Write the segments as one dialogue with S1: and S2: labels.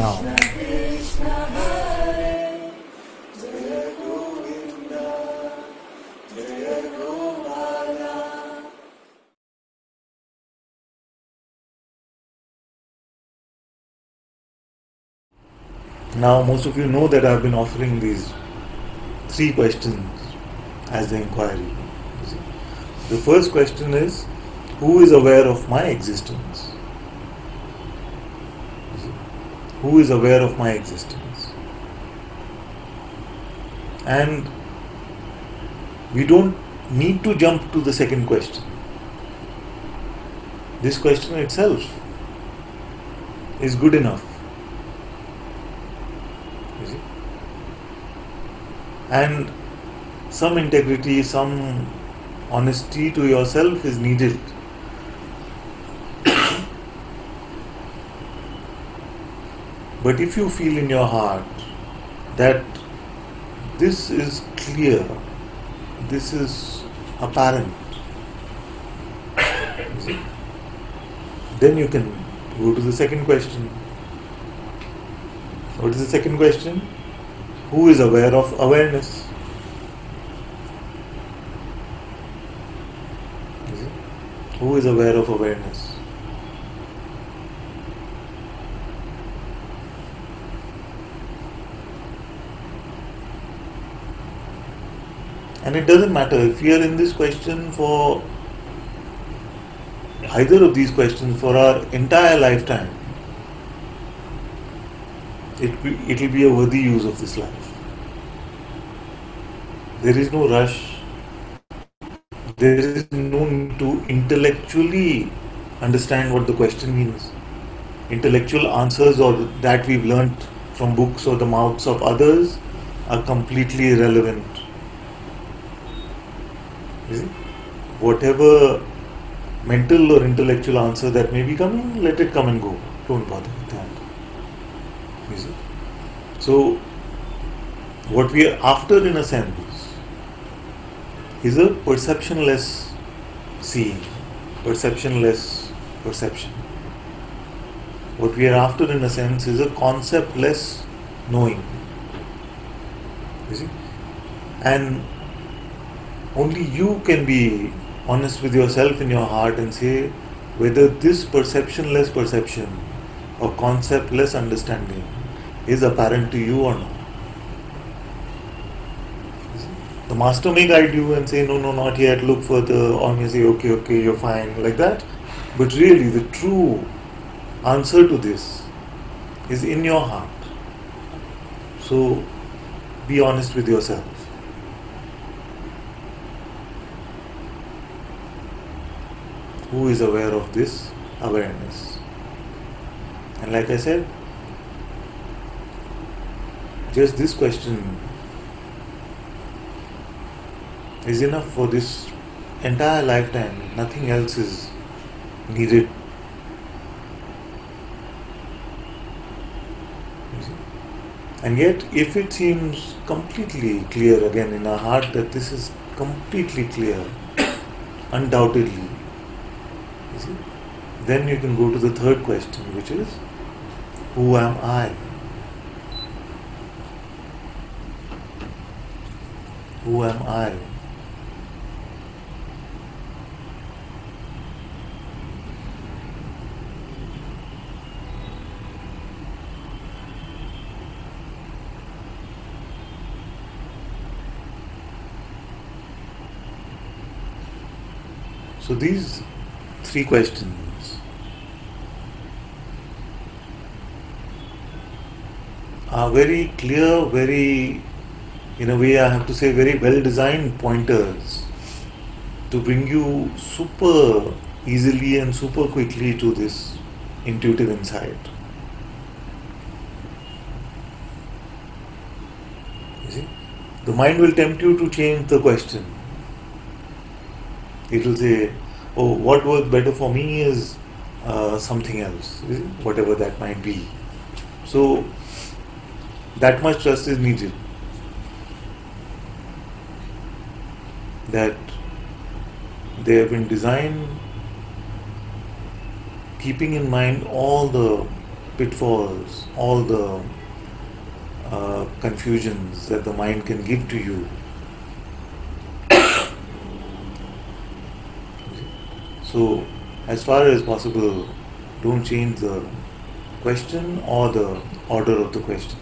S1: now. Now, most of you know that I've been offering these 3 questions as the inquiry. The first question is, who is aware of my existence? Who is aware of my existence? And we don't need to jump to the second question. This question itself is good enough. You see? And some integrity, some honesty to yourself is needed. But if you feel in your heart that this is clear, this is apparent, then you can go to the second question. What is the second question? Who is aware of awareness? Who is aware of awareness? And it doesn't matter if we are in this question for either of these questions for our entire lifetime. It will be a worthy use of this life. There is no rush. There is no need to intellectually understand what the question means. Intellectual answers or that we've learnt from books or the mouths of others are completely irrelevant. Whatever mental or intellectual answer that may be coming, let it come and go. Don't bother with that. You see? So, what we are after in a sense is a perceptionless seeing, perceptionless perception. What we are after in a sense is a conceptless knowing. You see? And only you can be honest with yourself in your heart and say whether this perceptionless perception or conceptless understanding is apparent to you or not. The master may guide you and say, no, not yet, look further, or may say, okay, you're fine, like that. But really, the true answer to this is in your heart. So, be honest with yourself. Who is aware of this awareness? And like I said, just this question is enough for this entire lifetime. Nothing else is needed. And yet, if it seems completely clear again in our heart that this is completely clear, undoubtedly, then you can go to the third question, which is, who am I? Who am I? So these 3 questions are very clear, very, in a way I have to say, very well designed pointers to bring you super easily and super quickly to this intuitive insight. You see? The mind will tempt you to change the question. It will say, oh, what works better for me is something else, whatever that might be. So, that much trust is needed. That they have been designed keeping in mind all the pitfalls, all the confusions that the mind can give to you. So, as far as possible, don't change the question or the order of the questions.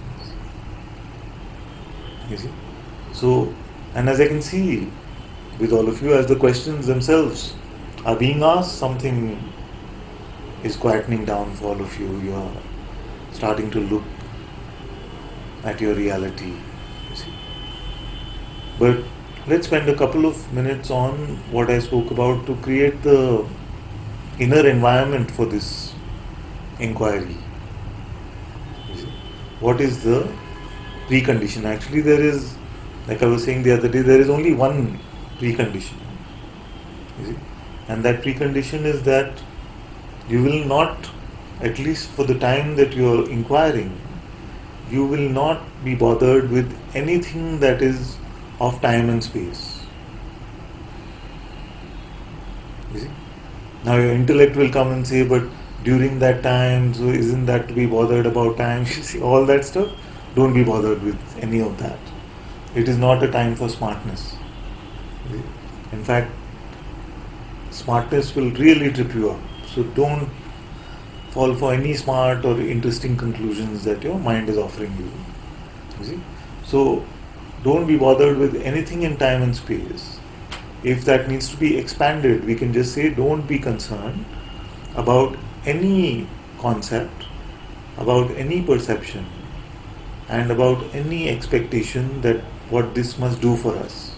S1: You see? So, and as I can see with all of you, as the questions themselves are being asked, something is quietening down for all of you. You are starting to look at your reality. You see? But let's spend a couple of minutes on what I spoke about to create the inner environment for this inquiry. You see? What is the precondition? Actually, there is, like I was saying the other day, there is only one precondition. You see? And that precondition is that you will not, at least for the time that you are inquiring, you will not be bothered with anything that is of time and space. You see? Now your intellect will come and say, but during that time, so isn't that to be bothered about time? You see, all that stuff, don't be bothered with any of that. It is not a time for smartness. In fact, smartness will really trip you up. So don't fall for any smart or interesting conclusions that your mind is offering you. You see? So don't be bothered with anything in time and space. If that needs to be expanded, we can just say don't be concerned about any concept, about any perception, and about any expectation that what this must do for us.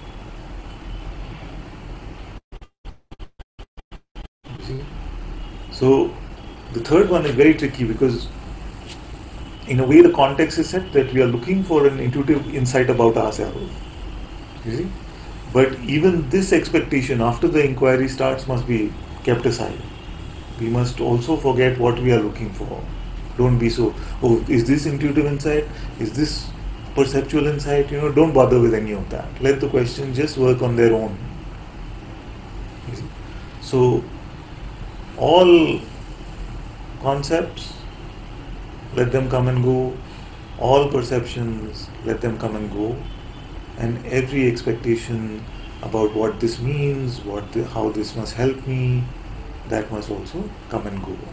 S1: See? So the third one is very tricky because in a way the context is set that we are looking for an intuitive insight about ourselves. You see? But even this expectation after the inquiry starts must be kept aside. We must also forget what we are looking for. Don't be so, oh, is this intuitive insight? Is this perceptual insight? Don't bother with any of that. Let the questions just work on their own. You see? So, all concepts, let them come and go. All perceptions, let them come and go. And every expectation about what this means, how this must help me, that must also come and go.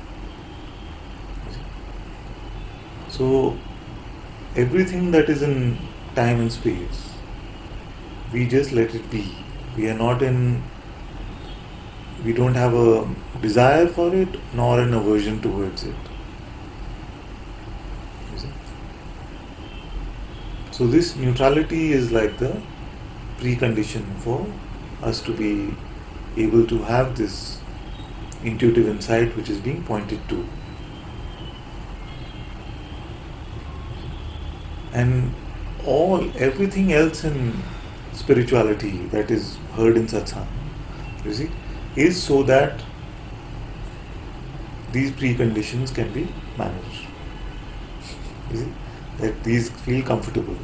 S1: So, everything that is in time and space, we just let it be. We don't have a desire for it, nor an aversion towards it. You see? So this neutrality is like the precondition for us to be able to have this intuitive insight which is being pointed to. And everything else in spirituality that is heard in satsang, you see, is so that these preconditions can be managed. You see, that these feel comfortable.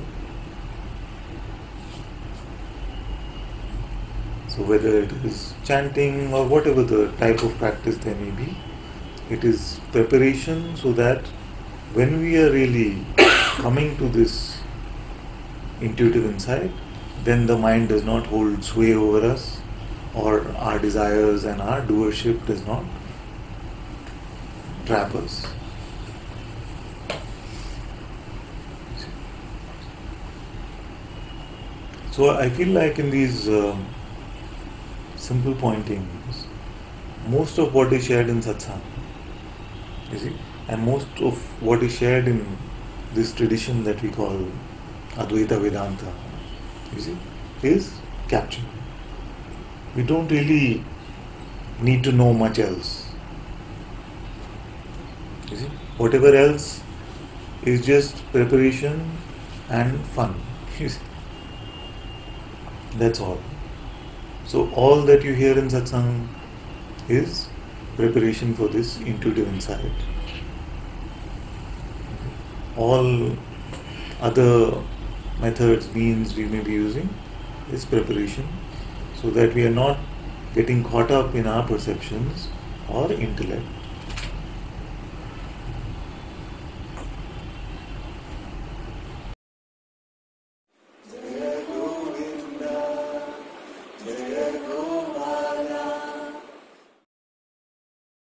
S1: So whether it is chanting or whatever the type of practice there may be, it is preparation so that when we are really coming to this intuitive insight, then the mind does not hold sway over us, or our desires and our doership does not trap us. So I feel like in these simple pointings, most of what is shared in satsang, you see, and most of what is shared in this tradition that we call Advaita Vedanta, you see, is captured. We don't really need to know much else. You see, whatever else is just preparation and fun. You see, that's all. So all that you hear in satsang is preparation for this intuitive insight. All other methods, means we may be using is preparation so that we are not getting caught up in our perceptions or intellect.
S2: Servo